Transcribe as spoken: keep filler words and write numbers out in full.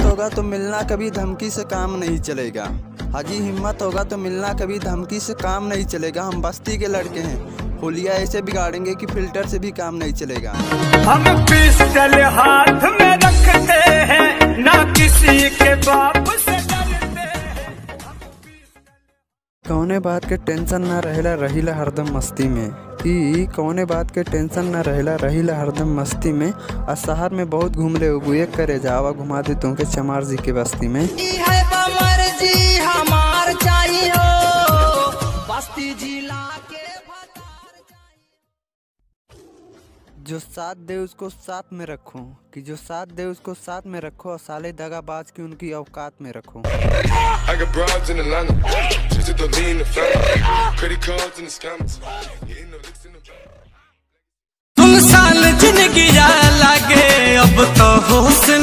होगा तो मिलना कभी धमकी से काम नहीं चलेगा। हाजी हिम्मत होगा तो मिलना कभी धमकी से काम नहीं चलेगा। हम बस्ती के लड़के हैं, होलिया ऐसे बिगाड़ेंगे कि फिल्टर से भी काम नहीं चलेगा। हम पिस्टल हाथ में रखते हैं, ना किसी के बाप से डरते हैं। कौने बात के टेंशन ना रहेला, रहीला हरदम मस्ती में। ई कौने बात के टेंशन ना रहेला, रहीला हरदम मस्ती में। आ शहर में बहुत घूमले उबुए करे जावा, घुमा दे तुमके चमार जी के बस्ती में। ई है बमर जी हमार चाहिए, बस्ती जिला के जो साथ दे उसको साथ में रखो, कि जो साथ दे उसको साथ में रखो, और साले दगाबाज की उनकी औकात में रखो। तुम साल जिंदगी लगे अब तो होश